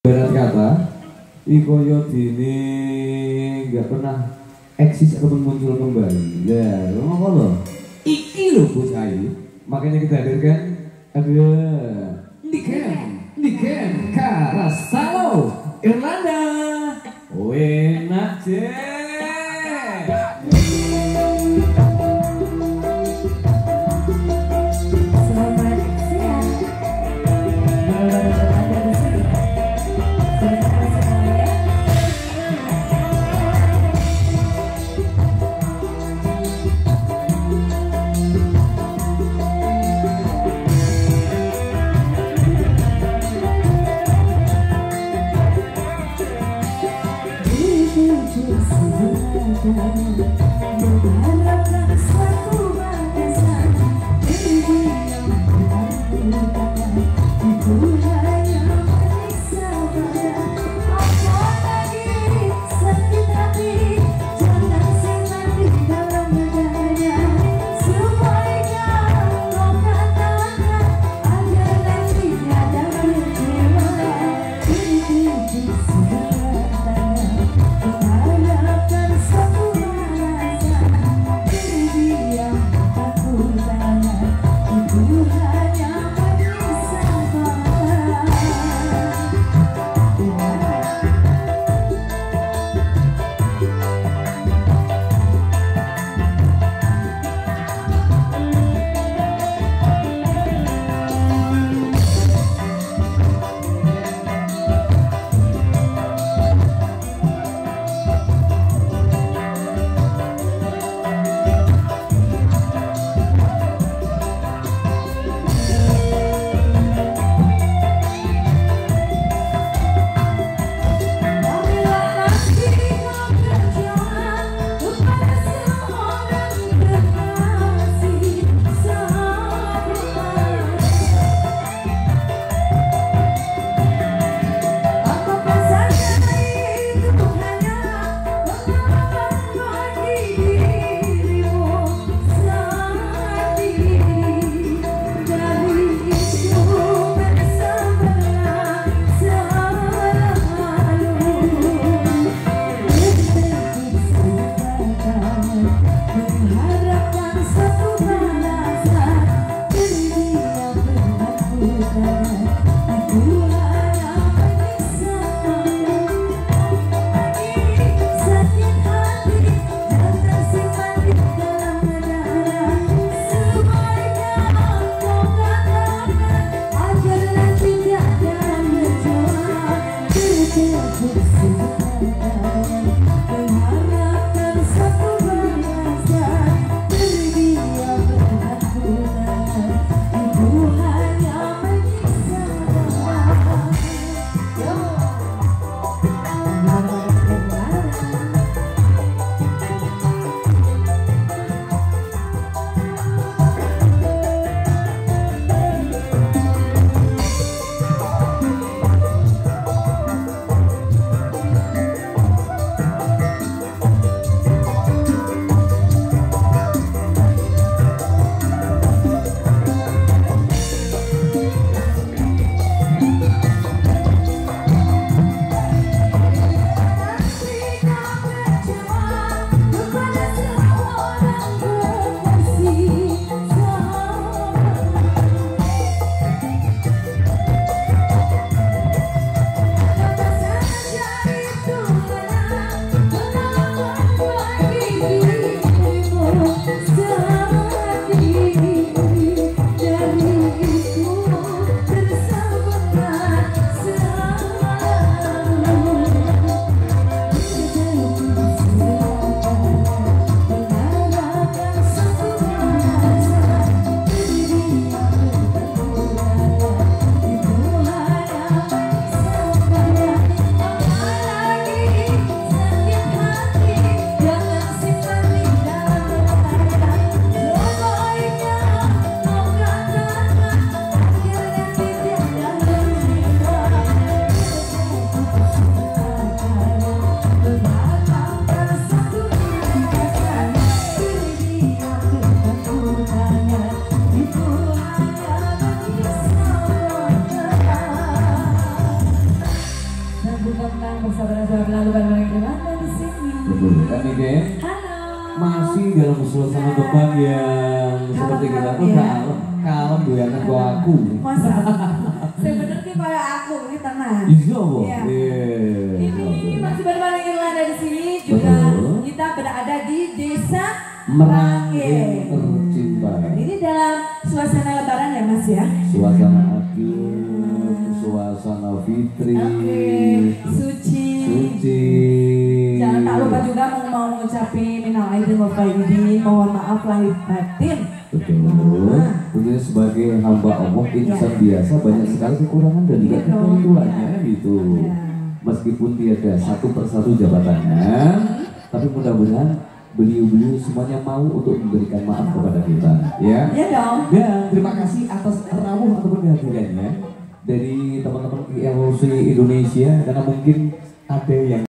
Berat kata, ikoyo dini nggak pernah eksis ataupun muncul kembali. Ya, ngomong lo. Iki lo bocah ini, makanya kita hadirkan ada Niken Karasalo Irlanda. Enak deh. Mengharapkan suatu batasan diri yang berlupakan itu hanya menyiksa badan. Apalagi sakit hati, jangan simpan di dalam dada. Sebaiknya kau katakan agar nantinya dapat kecewa. Diri sudah tanya mengharapkan suatu batasan. tentang persahabatan lalu bareng dengan di sini. Betul kan nih Gen? Halo. Masih dalam suasana depan yang seperti kita tuh kalem gue akan gua aku. Masa? Sebenarnya kayak aku ini tenang. Iya bu. Iya. Iya. Ini masih bareng Irlanda di sini juga. Betul. Kita berada di Desa Meranggen tercinta. Ini dalam suasana Lebaran ya Mas ya? Suasana adil, suasana fitri, suci. Jangan tak lupa juga mau mengucapin minal aidin wal faizin, mohon maaf lahir batin. Betul. Tentunya sebagai hamba Allah insan biasa banyak sekali kekurangan dan juga keuntungannya gitu. Meskipun tiada satu persatu jabatannya, tapi mudah-mudahan beliau-beliau semuanya mau untuk memberikan maaf kepada kita, ya. Iya dong. Dan terima kasih atas rawuh ataupun kehadirannya dari teman-teman ILC Indonesia, karena mungkin ada yang